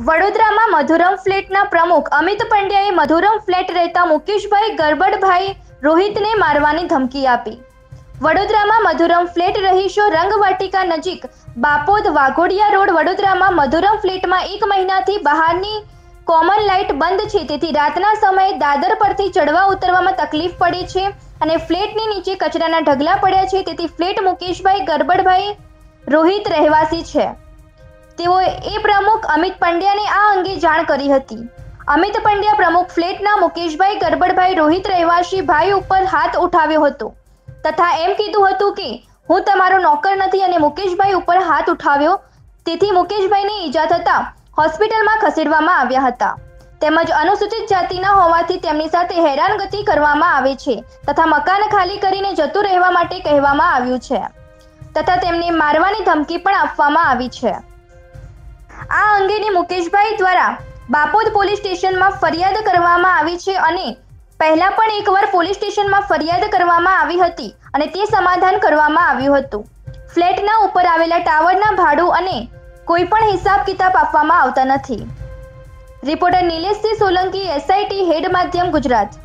વડોદરામાં મધુરમ ફ્લેટના પ્રમુખ અમિત પંડ્યાએ મધુરમ ફ્લેટ રહેતા મુકેશભાઈ ગરબડભાઈ રોહિતને મારવાની ધમકી આપી। વડોદરામાં મધુરમ ફ્લેટ રહીશો રંગવાટિકા નજીક બાપોદ વાઘોડિયા રોડ વડોદરામાં મધુરમ ફ્લેટમાં 1 મહિનાથી બહારની કોમન લાઇટ બંધ છે, તેથી રાતના સમયે દાદર પરથી ચડવા ઉતરવામાં તકલીફ પડે છે અને ફ્લેટની નીચે કચરાના ઢગલા પડ્યા છે, તેથી ફ્લેટ મુકેશભાઈ ગરબડભાઈ રોહિત રહેવાસી છે। તેઓએ પ્રમુખ અમિત પંડ્યાને આ અંગે જાણ કરી હતી। અમિત પંડ્યા પ્રમુખ ફ્લેટના મુકેશભાઈ ગરબડભાઈ રોહિત રહેવાસી ભાઈ ઉપર હાથ ઉઠાવ્યો હતો તથા એમ કીધું હતું કે હું તમારો નોકર નથી અને મુકેશભાઈ ઉપર હાથ ઉઠાવ્યો, તેથી મુકેશભાઈને ઈજા થતા હોસ્પિટલમાં ખસેડવામાં આવ્યા હતા। તેમજ અનુસૂચિત જાતિના હોવાથી તેમની સાથે હેરાનગતિ કરવામાં આવે છે તથા મકાન ખાલી કરીને જતું રહેવા માટે કહેવામાં આવ્યું છે તથા તેમને મારવાની ધમકી પણ આપવામાં આવી છે। આ અંગેની મુકેશભાઈ દ્વારા બાપોદ પોલીસ સ્ટેશનમાં ફરિયાદ કરવામાં આવી છે અને પહેલા પણ એકવાર પોલીસ સ્ટેશનમાં ફરિયાદ કરવામાં આવી હતી અને તે સમાધાન કરવામાં આવ્યું હતું। ફ્લેટના ઉપર આવેલા ટાવરના ભાડું અને કોઈ પણ હિસાબ કિતાબ આપવામાં આવતા નથી। Reporter Nileshsinh Solanki, SIT head માધ્યમ ગુજરાત।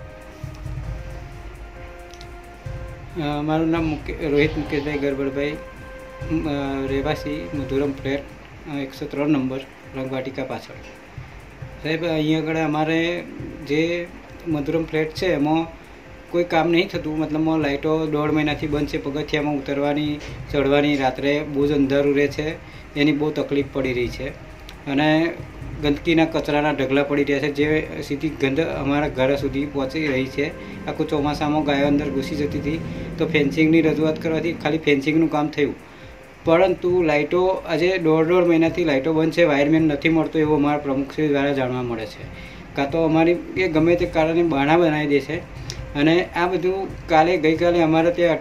મારું નામ રોહિત મુકેશભાઈ ગરબડભાઈ, રહેવાસી મધુરમ ફ્લેટ 103 નંબર રંગવાટિકા પાછળ। સાહેબ, અહીંયા આગળ અમારે જે મધુરમ ફ્લેટ છે એમાં કોઈ કામ નહીં થતું, મતલબમાં લાઇટો 1.5 મહિનાથી બંધ છે। પગથિયામાં ઉતરવાની ચડવાની રાત્રે બહુ જ અંધારું રહે છે, એની બહુ તકલીફ પડી રહી છે અને ગંદકીના કચરાના ઢગલા પડી રહ્યા છે, જે સીધી ગંધ અમારા ઘર સુધી પહોંચી રહી છે। આખું ચોમાસામાં ગાયો અંદર ઘૂસી જતી હતી, તો ફેન્સિંગની રજૂઆત કરવાથી ખાલી ફેન્સિંગનું કામ થયું, પરંતુ લાઇટો આજે 1.5 મહિનાથી લાઇટો બંધ છે, વાયરમેન નથી મળતો એવું અમારા પ્રમુખશ્રી દ્વારા જાણવા મળે છે। કાં તો અમારી એ ગમે તે કારણે બહાના બનાવી દે છે અને આ બધું ગઈકાલે અમારે ત્યાં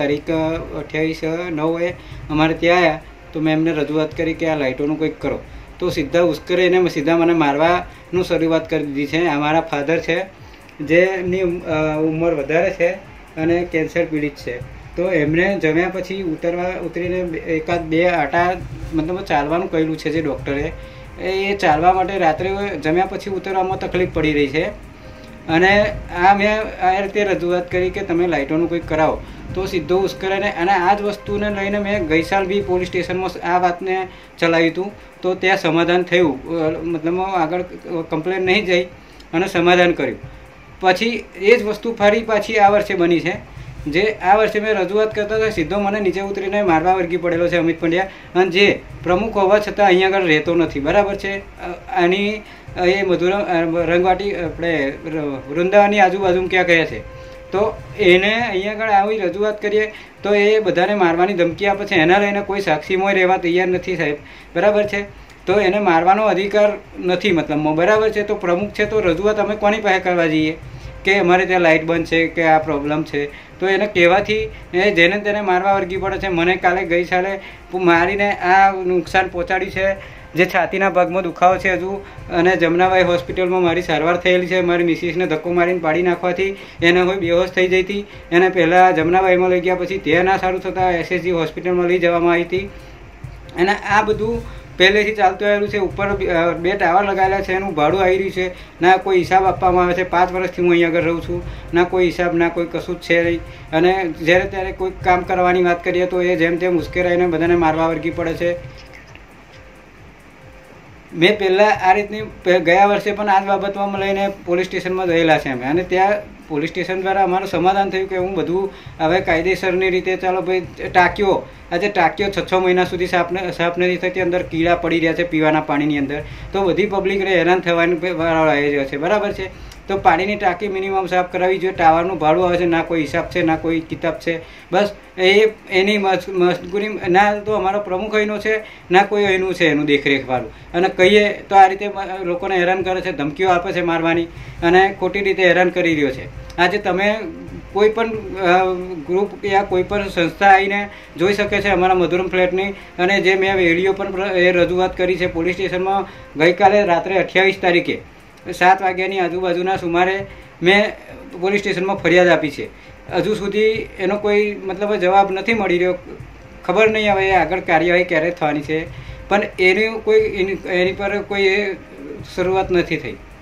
28/9 અમારે ત્યાં આવ્યા, તો મેં એમને રજૂઆત કરી કે આ લાઇટોનું કંઈક કરો, તો સીધા ઉશ્કરે એને સીધા મને મારવાનું શરૂઆત કરી દીધી છે। અમારા ફાધર છે, જેની ઉંમર વધારે છે અને કેન્સર પીડિત છે, તો એમણે જમ્યા પછી ઉતરીને 1-2 આટા મતલબ ચાલવાનું કહ્યું છે જે ડૉક્ટરે, એ ચાલવા માટે રાત્રે જમ્યા પછી ઉતરવામાં તકલીફ પડી રહી છે અને મેં આ રીતે રજૂઆત કરી કે તમે લાઇટોનું કંઈક કરાવો, તો સીધો ઉશ્કરાને અને આ જ વસ્તુને લઈને મેં ગઈ સાલ બી પોલીસ સ્ટેશનમાં આ વાતને ચલાવ્યું હતું, તો ત્યાં સમાધાન થયું, મતલબ આગળ કમ્પ્લેન નહીં જઈ અને સમાધાન કર્યું। પછી એ જ વસ્તુ ફરી પાછી આ વર્ષે બની છે, જે આ વર્ષે મેં રજૂઆત કરતા હતા સીધો મને નીચે ઉતરીને મારવા વળગી પડેલો છે અમિત પંડ્યા, અને જે પ્રમુખ હોવા છતાં અહીંયા આગળ રહેતો નથી, બરાબર છે। આની એ મધુરમ રંગવાટી આપણે વૃંદાવનની આજુબાજુ ક્યાં કહે છે, તો એને અહીંયા આગળ આવી રજૂઆત કરીએ તો એ બધાને મારવાની ધમકી આપે છે, એના લઈને કોઈ સાક્ષીમાં રહેવા તૈયાર નથી સાહેબ, બરાબર છે। તો એને મારવાનો અધિકાર નથી મતલબમાં, બરાબર છે। તો પ્રમુખ છે તો રજૂઆત અમે કોની પાસે કરવા જઈએ કે અમારે ત્યાં લાઇટ બંધ છે કે આ પ્રોબ્લેમ છે, તો એને કહેવાથી જેને તેને મારવા વળગી પડે છે। મને કાલે ગઈ સાલે મારીને આ નુકસાન પહોંચાડ્યું છે, જે છાતીના ભાગમાં દુખાવો છે હજુ, અને જમનાબાઈ હોસ્પિટલમાં મારી સારવાર થયેલી છે। મારી મિસિસને ધક્કો મારીને પાડી નાખવાથી એને કોઈ બેહોશ થઈ જઈ હતી, એને પહેલાં જમનાબાઈમાં લઈ ગયા, પછી ત્યાં ના સારું થતાં SSG હોસ્પિટલમાં લઈ જવામાં આવી હતી, અને આ બધું પહેલેથી ચાલતું આવેલું છે। ઉપર 2 ટાવર લગાવેલા છે, એનું ભાડું આવી રહ્યું છે, ના કોઈ હિસાબ આપવામાં આવે છે। 5 વર્ષથી હું અહીંયા આગળ રહું છું, ના કોઈ હિસાબ ના કોઈ કશું જ છે નહીં, અને જ્યારે ત્યારે કોઈ કામ કરવાની વાત કરીએ તો એ જેમ તેમ ઉશ્કેરાઈને બધાને મારવા વળગી પડે છે। મેં પહેલાં આ રીતની ગયા વર્ષે પણ આ જ બાબતમાં લઈને પોલીસ સ્ટેશનમાં ગયેલા છે અમે, અને ત્યાં પોલીસ સ્ટેશન દ્વારા અમારું સમાધાન થયું કે હું બધું હવે કાયદેસરની રીતે ચાલો ભાઈ ટાંકીઓ, આજે ટાંકીઓ 6-6 મહિના સુધી સાફ નથી થતી, અંદર કીડા પડી રહ્યા છે પીવાના પાણીની અંદર, તો બધી પબ્લિકને હેરાન થવાની વારો આવી રહ્યો છે, બરાબર છે। તો પાણીની ટાંકી મિનિમમ સાફ કરાવવી જોઈએ। ટાવરનું ભાડું આવે છે, ના કોઈ હિસાબ છે ના કોઈ કિતાબ છે, બસ એની મજબૂરી ના તો અમારો પ્રમુખ અહીંનો છે ના કોઈ અહીંનું છે એનું દેખરેખવાળું, અને કહીએ તો આ રીતે લોકોને હેરાન કરે છે, ધમકીઓ આપે છે મારવાની, અને ખોટી રીતે હેરાન કરી રહ્યો છે। આજે તમે કોઈ પણ ગ્રુપ યા કોઈ પણ સંસ્થા આવીને જોઈ શકે છે અમારા મધુરમ ફ્લેટની, અને જે મેં વિડીયો પણ એ રજૂઆત કરી છે પોલીસ સ્ટેશનમાં। ગઈકાલે રાત્રે 28 તારીખે 7 વાગ્યાની આજુબાજુના સુમારે મેં પોલીસ સ્ટેશનમાં ફરિયાદ આપી છે, હજુ સુધી એનો કોઈ મતલબ જવાબ નથી મળી રહ્યો। ખબર નહીં હવે આગળ કાર્યવાહી ક્યારે થવાની છે, પણ એની પર કોઈ શરૂઆત નથી થઈ.